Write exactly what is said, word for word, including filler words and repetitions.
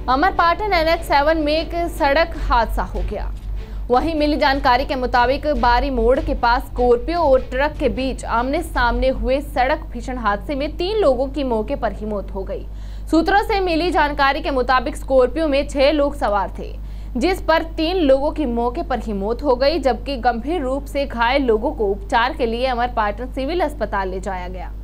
Amarpatan N H seven में एक सड़क हादसा हो गया। वहीं मिली जानकारी के मुताबिक बारी मोड़ के पास स्कॉर्पियो और ट्रक के बीच आमने सामने हुए सड़क भीषण हादसे में तीन लोगों की मौके पर ही मौत हो गई। सूत्रों से मिली जानकारी के मुताबिक स्कॉर्पियो में छह लोग सवार थे, जिस पर तीन लोगों की मौके पर ही मौत हो गई, जबकि गंभीर रूप से घायल लोगों को उपचार के लिए अमरपाटन सिविल अस्पताल ले जाया गया।